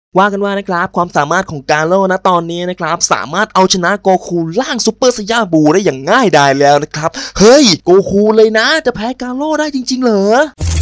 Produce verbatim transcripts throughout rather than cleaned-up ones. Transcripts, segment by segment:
ว่ากันว่านะครับความสามารถของกาโร่นะตอนนี้นะครับสามารถเอาชนะโกคูร่างซูเปอร์ไซยาบูได้อย่างง่ายดายแล้วนะครับเฮ้ยโกคูเลยนะจะแพ้กาโร่ได้จริงๆเหรอ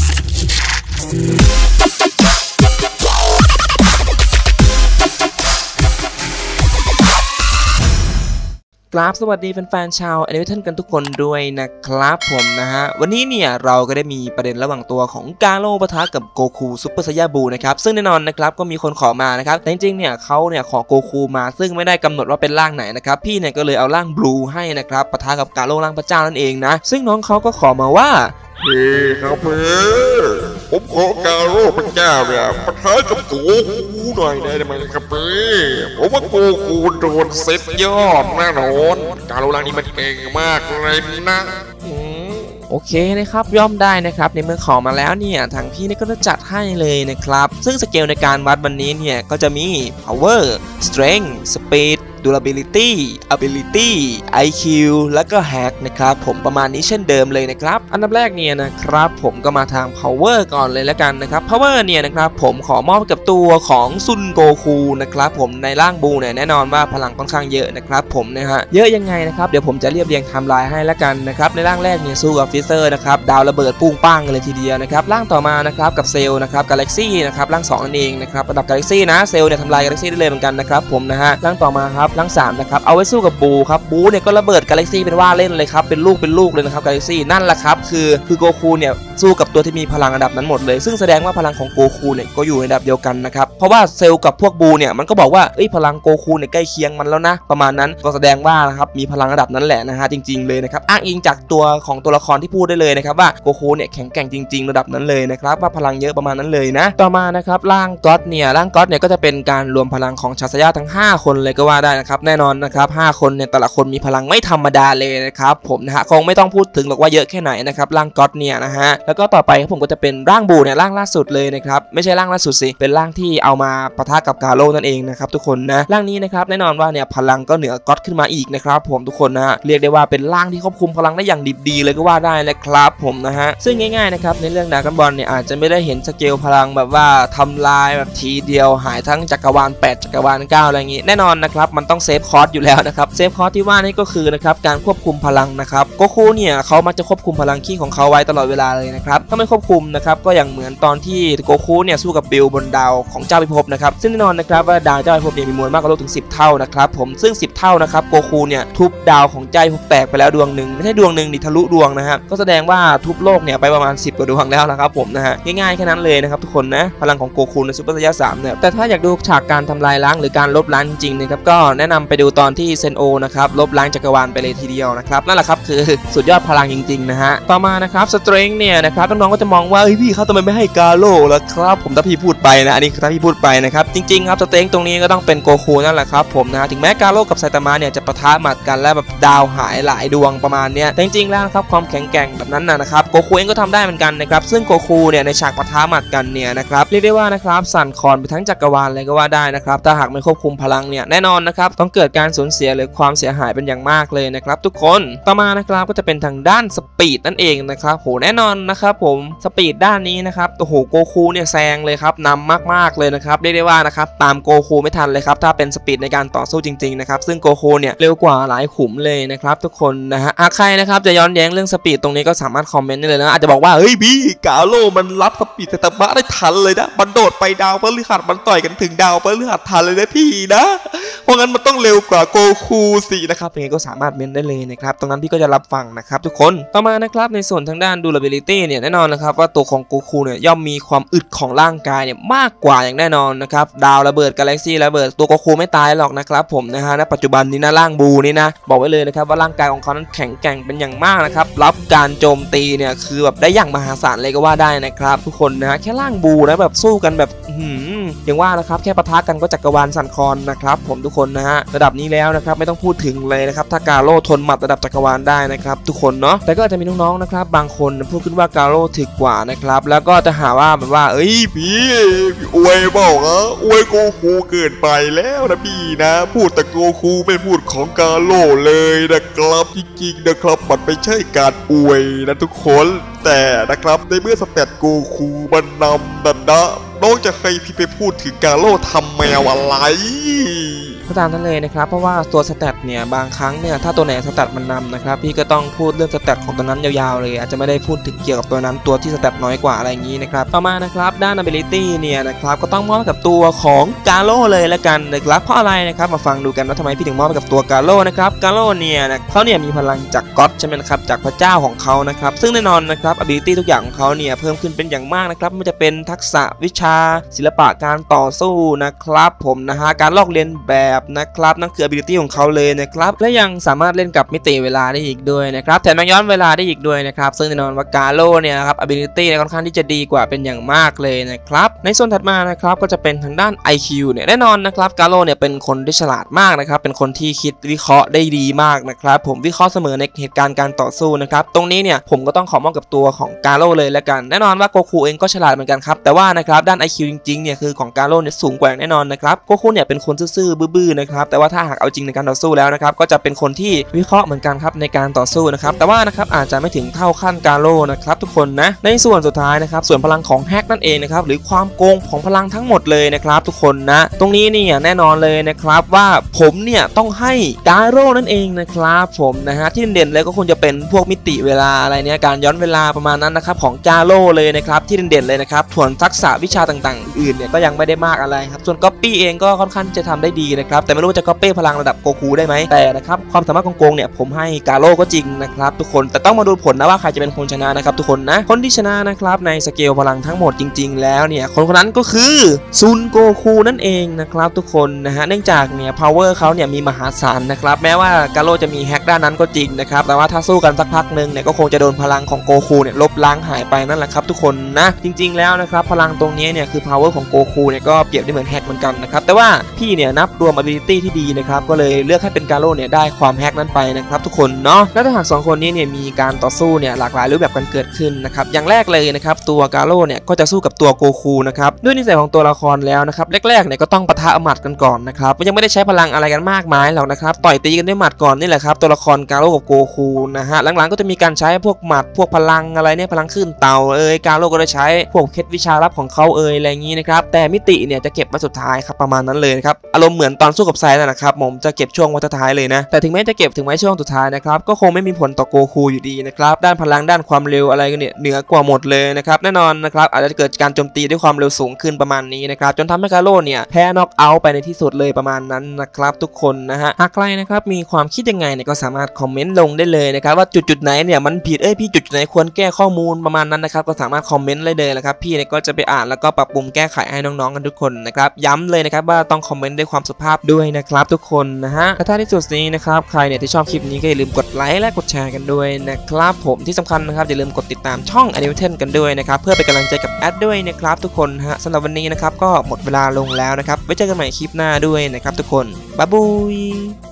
ครับสวัสดีแฟนๆชาวแอนิเมชันกันทุกคนด้วยนะครับผมนะฮะวันนี้เนี่ยเราก็ได้มีประเด็นระหว่างตัวของกาโร่ปะทะกับโกคูซุปเปอร์ไซยาบูนะครับซึ่งแน่นอนนะครับก็มีคนขอมานะครับแต่จริงๆเนี่ยเขาเนี่ยขอโกคูมาซึ่งไม่ได้กำหนดว่าเป็นร่างไหนนะครับพี่เนี่ยก็เลยเอาร่างบลูให้นะครับปะทะกับกาโร่ร่างพระเจ้านั่นเองนะซึ่งน้องเขาก็ขอมาว่าเฮ้ครับเพื่อผมขอกาโร่พระเจ้าเนี่ยปะทะกับโกคูหน่อยได้ไหมครับเพื่อผมว่าโกคูโดนเซ็ตยอดแน่นอนกาโร่ร่างนี้มันเก่งมากเลยนะโอเคนะครับย่อมได้นะครับในเมื่อขอมาแล้วเนี่ยทางพี่นี่ก็จะจัดให้เลยนะครับซึ่งสเกลในการวัดวันนี้เนี่ยก็จะมี power strength speed durability ability ไอ คิว แล้วก็ hack นะครับผมประมาณนี้เช่นเดิมเลยนะครับอันดับแรกเนี่ยนะครับผมก็มาทาง power ก่อนเลยแล้วกันนะครับ power เนี่ยนะครับผมขอมอบกับตัวของซุนโกคูนะครับผมในร่างบูเนี่ยแน่นอนว่าพลังค่อนข้างเยอะนะครับผมนะฮะเยอะยังไงนะครับเดี๋ยวผมจะเรียบเรียงไทม์ไลน์ให้แล้วกันนะครับในร่างแรกเนี่ยสู้กับฟิเซอร์นะครับดาวระเบิดปุ้งป้างกันเลยทีเดียวนะครับร่างต่อมานะครับกับเซลล์นะครับกาแล็กซี่นะครับร่างสองนั่นเองนะครับระดับกาแล็กซี่นะเซลล์เนี่ยทำลายกาแล็กซี่ได้เลยเหมือนกันนะครับผมนะฮะร่างต่อมาครับร่างสามนะครับเอาไว้สู้กับบูครับบูเนี่ยก็ระเบิดกาแล็กซี่เป็นว่าเล่นเลยครับเป็นลูกเป็นลูกเลยนะครับกาแล็กซี่นั่นแหละครับคือคือโกคูเนี่ยสู้กับตัวที่มีพลังระดับนั้นหมดเลยซึ่งแสดงว่าพลังของโกคูเนี่ยก็อยู่ในระดับเดียวกันนะครับเพราะว่าเซลล์กับพวกบูเนี่ยมันก็บอกว่าเอ้ยพลังโกคูเนี่ยใกล้เคียงมันแล้วนะประมาณนั้นก็แสดงว่านะครับมีพลังระดับนั้นแหละนะฮะจริงๆเลยนะครับอ้างอิงจากตัวของตัวละครที่พูดได้เลยนะครับว่าโกคูเนี่ยแข็งแกร่งจริงๆระดับนั้นเลยนะครับว่าพลังเยอะประมาณนั้นเลยนะต่อมานะครับร่างก็อดเนี่ยร่างก็อดเนี่ยก็จะเป็นการรวมพลังของชาซายะทั้งห้าคนเลยก็ว่าได้นะครับแน่นอนนะครับห้าคนเนี่ยแต่ละคนมีพลังไม่ธรรมดาเลยนะครับผมนะฮะคงไม่ต้องพูดถึงหรอกว่าเยอะแค่ไหนนะครับร่างก็อดเนี่ยนะฮะแล้วก็ต่อไปครับผมก็จะเป็นร่างบูเนี่ยร่างล่าสุดเลยนะครับไม่ใช่ร่างล่าสุดสิเป็นร่างที่เอามาปะทะกับกาโร่นั่นเองนะครับทุกคนนะร่างนี้นะครับแน่นอนว่าเนี่ยพลังก็เหนือก็อดขึ้นมาอีกนะครับผมทุกคนนะฮะเรียกได้ว่าเป็นร่างที่ควบคุมพลังได้อย่างดิบดีเลยก็ว่าได้นะครับผมนะฮะซึ่งง่ายๆนะครับในเรื่องดราก้อนบอลเนี่ยอาจจะไม่ได้เห็นสเกลพลังแบบว่าทำลายแบบทีเดียวหายทั้งจักรวาลแปดจักรวาลเก้าอะไรอย่างงี้แน่นอนนะครับมันต้องเซฟคอร์สอยู่แล้วนะครับเซฟคอร์สที่ว่านี่ก็คือนะครับการควบคุมพลังนะครับโกคูเนี่ยเขามักจะควบคุมพลังขี้ของเขาไว้ตลอดเวลาเลยนะครับถ้าไม่ควบคุมนะครับก็อย่างเหมือนตอนที่โกคูเนี่ยสู้กับบิลบนดาวของเจ้าพิภพนะครับซึ่งแน่นอนนะครับว่าดาวเจ้าพิภพเนี่ยมีมวลมากกว่าโลกถึงสิบเท่านะครับผมซึ่งสิบเท่านะครับโกคูเนี่ยทุบดาวของเจ้าพิภพแตกไปแล้วดวงหนึ่งไม่ใช่ดวงหนึ่งดิทะลุดวงนะฮะก็แสดงว่าทุบโลกเนี่ยไปประมาณสิบกว่าดวงแล้วนะครับผมนะฮะง่ายๆแค่นั้นเลยนะครับทุกคนนะพลังของโกคูในซุปเปอร์ไซยาสามเนี่ยแต่ถ้าอยากดูฉากการทำลายล้างหรือการลบล้างจริงๆนะครับก็แนะนำไปดูตอนที่เซนโอนะครับลบล้างจักรวาลไปเลยทีเดียวนะครับนั่นแหละครับคือสุดยอดพลังจริงๆนะฮะต่อมานะครับสเตรนท์เนี่ยนะครับน้องๆก็จะมองว่าเฮ้ยพี่เขาทำไมไม่ให้กาโร่ล่ะครับผมถ้าพี่พูดไปนะอันนี้ถ้าพี่พูดไปนะครับจริงๆครับสเตรนท์ตรงนี้ก็ต้องเป็นโกคูนั่นแหละครับผมนะถึงแม้กาโร่กับไซตามะเนี่ยจะปะทะหมัดกันแล้วแบบดาวหายหลายดวงประมาณเนี้ยแต่จริงๆแล้วนะครับความแข็งแกร่งแบบนั้นนะครับโกคูเองก็ทำได้เหมือนกันนะครับซึ่งโกคูเนี่ยในฉากปะทะหมัดกันเนี่ยนะครับเรียกได้ว่านะครับสั่นคลอนไปทั้งจักรวาลเลยก็ว่าได้นะครับถ้าหากไม่ควบคุมพลังเนี่ยแน่นอนนะครับต้องเกิดการสูญเสียหรือความเสียหายเป็นอย่างมากเลยนะครับทุกคนต่อมานะครับก็จะเป็นทางด้านสปีดนั่นเองนะครับโหแน่นอนนะครับผมสปีดด้านนี้นะครับโอ้โหโกคูเนี่ยแซงเลยครับนำมากๆเลยนะครับเรียกได้ว่านะครับตามโกคูไม่ทันเลยครับถ้าเป็นสปีดในการต่อสู้จริงๆนะครับซึ่งโกคูเนี่ยเร็วกว่าหลายขุมเลยนะครับทุกคนนะฮะใครนะครับจะย้อนแย้งเรื่องสปีดตรงนี้ก็สามารถคอมเมนต์ได้เลยนะอาจจะบอกว่าเฮ้ยพี่กาโร่มันรับสปีดไซตามะได้ทันเลยนะมันโดดไปดาวพฤหัสมันต่อยกันถึงดาวพฤหัสทันเลยนะพี่นะเพราะงั้นมันต้องเร็วกว่าโกคูสินะครับยังไงก็สามารถเมนได้เลยนะครับตรงนั้นพี่ก็จะรับฟังนะครับทุกคนต่อมานะครับในส่วนทางด้าน durability เนี่ยแน่นอนนะครับว่าตัวของโกคูเนี่ยย่อมมีความอึดของร่างกายเนี่ยมากกว่าอย่างแน่นอนนะครับดาวระเบิดกาแล็กซี่ระเบิดตัวโกคูไม่ตายหรอกนะครับผมนะฮะณปัจจุบันนี้นะร่างบูนี่นะบอกไว้เลยนะครับว่าร่างกายของเขานั้นแข็งแกร่งเป็นอย่างมากนะครับรับการโจมตีเนี่ยคือแบบได้อย่างมหาศาลเลยก็ว่าได้นะครับทุกคนนะฮะแค่ร่างบูนะแบบสู้กันแบบหืมอย่างว่านะครับแค่ปะทะกันก็จักรวาลสั่นคลอนนะครับผมทุกคนคนนะฮะระดับนี้แล้วนะครับไม่ต้องพูดถึงเลยนะครับถ้ากาโร่ทนหมัดระดับจักรวาลได้นะครับทุกคนเนาะแต่ก็อาจจะมีน้องๆนะครับบางคนพูดขึ้นว่ากาโร่ถึกกว่านะครับแล้วก็จะหาว่าแบบว่าเอ้ยพี่พี่อวยบอกนะอวยโกคูเกินไปแล้วนะพี่นะพูดแต่โกคูไม่พูดของกาโร่เลยนะครับจริงๆนะครับมันไม่ใช่การอวยนะทุกคนแต่นะครับในเมื่อสแตทโกคูมันนำดันดะน้องจะใครพี่ไปพูดถึงกาโร่ทำแมวอะไรก็ตามนั้นเลยนะครับเพราะว่าตัวสแตทเนี่ยบางครั้งเนี่ยถ้าตัวไหนสแตทมันนำนะครับพี่ก็ต้องพูดเรื่องสแตทของตัวนั้นยาวๆเลยอาจจะไม่ได้พูดถึงเกี่ยวกับตัวนั้นตัวที่สแตทน้อยกว่าอะไรอย่างนี้นะครับต่อมานะครับด้าน ability เนี่ยนะครับก็ต้องมอบกับตัวของกาโร่เลยละกันนะครับเพราะอะไรนะครับมาฟังดูกันว่าทำไมพี่ถึงมอบกับตัวกาโร่นะครับกาโร่เนี่ยนะเขาเนี่ยมีพลังจากก็อดใช่ไหมนะครับจากพระเจ้าของเขานะครับซึ่งแน่นอนนะครับ ability ทุกอย่างของเขาเนี่ยเพิ่มขึ้นเป็นอย่างมากนะครับไม่ว่าจะเป็นทักษะวิชาศิลปะการต่อสู้นะครับผมนะฮะการลอกเลียนแบบนะครับนั่นคือ ability ของเขาเลยนะครับและยังสามารถเล่นกับมิติเวลาได้อีกด้วยนะครับแถมยังย้อนเวลาได้อีกด้วยนะครับซึ่งแน่นอนว่ากาโร่เนี่ยครับ ability ค่อนข้างที่จะดีกว่าเป็นอย่างมากเลยนะครับในส่วนถัดมานะครับก็จะเป็นทางด้าน ไอ คิว เนี่ยแน่นอนนะครับกาโร่เนี่ยเป็นคนที่ฉลาดมากนะครับเป็นคนที่คิดวิเคราะห์ได้ดีมากนะครับผมวิเคราะห์เสมอในเหตุการณ์การต่อสู้นะครับตรงนี้เนี่ยผมก็ต้องขอมอบกับตัวของกาโร่เลยแล้วกันแน่นอนว่าโกคูเองก็ฉลาดเหมือนกันครับแต่ว่านะครับด้าน ไอ คิว จริงๆเนี่ยคือของกาโร่เนี่ยสูงกว่าแน่นอนนะครับโกคูเนี่ยเป็นคนซื่อๆบื้อๆนะครับแต่ว่าถ้าหากเอาจริงในการต่อสู้แล้วนะครับก็จะเป็นคนที่วิเคราะห์เหมือนกันครับในการต่อสู้นะครับแต่ว่านะครับอาจจะไม่ถึงเท่าขั้นกาโร่นะครับทุกคนนะในส่วนสุดท้ายนะครับส่วนพลังของแฮกนั่นเองนะครับหรือความโกงของพลังทั้งหมดเลยนะครับทุกคนนะตรงนี้เนี่ยแน่นอนเลยนะครับว่าผมเนี่ยต้องให้กาโร่นั่นเองนะครับผมนะฮะที่เด่นๆเลยก็คงจะเป็นพวกมิติเวลาอะไรเนี่ยการย้อนเวลาประมาณนั้นนะครับของกาโร่เลยนะครับที่เด่นๆเลยนะครับส่วนทักษะวิชาต่างๆอื่นเนี่ยก็ยังไม่ได้มากอะไรครับส่วนก๊อปปี้เองก็ค่อนข้างจะทำได้ดีนะครับแต่ไม่รู้ว่าจะก๊อปปี้พลังระดับโกคูได้ไหมแต่นะครับความสามารถของโกงเนี่ยผมให้กาโร่ก็จริงนะครับทุกคนแต่ต้องมาดูผลนะว่าใครจะเป็นคนชนะนะครับทุกคนนะคนที่ชนะนะครับในสเกลพลังทั้งหมดจริงๆแล้วเนี่ยคนคนนั้นก็คือซุนโกคูนั่นเองนะครับทุกคนนะฮะเนื่องจากเนี่ย power เขาเนี่ยมีมหาศาลนะครับแม้ว่ากาโร่จะมีแฮกด้านนั้นก็จริงนะครับแต่ว่าถ้าสู้กันสักพักหนึ่งเนี่ยก็คงจะโดนพลังของโกคูเนี่ยลบล้างหายไปนั่นแหละครับทุกคนนะจริงๆแล้วนะครับพลังตรงนี้เนี่ยคือ power ของโกคูเนี่ยก็เปรียบได้เหมือนแฮกเหมือนกันนะครับแต่ว่าพี่เนี่ยนับรวม ability ที่ดีนะครับก็เลยเลือกให้เป็นกาโร่เนี่ยได้ความแฮกนั้นไปนะครับทุกคนเนาะแล้วถ้าหากสองคนนี้เนี่ยมีการต่อสู้เนี่ยหลากหลายรูปแบบกันเกิดขึ้นนะครับอย่างแรกเลยนะครับตัวกาโร่เนี่ยก็จะสู้กับตัวโกคูนะครับด้วยนิสัยของตัวละครแล้วนะครับแรกๆเนี่ยก็ต้องปะทะหมัดกันก่อนนะครับยังไม่ได้ใช้พลังอะไรกันมากมายหรอกนะครับต่อยตีกันด้วยหมัดก่อนนี่แหละครับตัวละครกาโร่กับโกคูนะฮะหลังๆก็จะมีการใช้พวกหมัดพวกพลังอะไรเนี่ยพลังขึ้นเตาเอ้ยกาโร่ก็ได้ใช้พวกเคล็ดวิชาลับของเขาเอ้ยอะไรอย่างนี้นะครับแต่มิติเนี่ยจะเก็บมาสุดท้ายครับประมาณนั้นเลยครับอารมณ์เหมือนตอนสู้กับไซน์นะครับผมจะเก็บช่วงวัฏท้ายเลยนะแต่ถึงแม้จะเก็บถึงแม้ช่วงสุดท้ายนะครับก็คงไม่มีผลต่อโกคูอยู่ดีนะครับด้านพลังด้านความเร็วอะไรกันเนี่ยเหนือกว่าหมดเลยนะครับแน่นอนนะครับอาจจะเกิดการโจมตีด้วยความเร็วสูงขึ้นประมาณนี้นะครับจนทำให้กาโร่เนี่ยแพ้น็อกเอาท์ไปในที่สุดเลยประมาณนั้นนะครับทุกคนนะฮะหากใครนะครับมีความคิดยังไงเนี่ยก็สามารถคอมเมนต์ลงได้เลยนะครับว่าจุดจุดไหนเนี่ยมันผิดเอ้ยพี่จุดจุดไหนควรแก้ข้อมูลประมาณนั้นนะครับก็สามารถคอมเมนต์เลยเลยนะครับพี่เนี่ยก็จะไปอ่านแล้วก็ปรับปรุงแก้ไขให้น้องๆกันทุกคนนะครับย้ำเลยนะครับว่าต้องคอมเมนต์ด้วยความสุภาพด้วยนะครับทุกคนนะฮะและถ้าที่สุดนี้นะครับใครเนี่ยที่ชอบคลิปนี้ก็อย่าลืมกดไลค์และกดแชร์กันด้วยนะครับผมที่สำคัญนะครับอย่าลืมกดติดตามช่อง Animaten กันด้วยนะครับเพื่อเป็นกำลังใจกับแอดด้วยนะครับทุกคนฮะสำหรับวันนี้นะครับก็หมดเวลาลงแล้วนะครับไว้เจอกันใหม่คลิปหน้าด้วยนะครับทุกคนบ๊ายบาย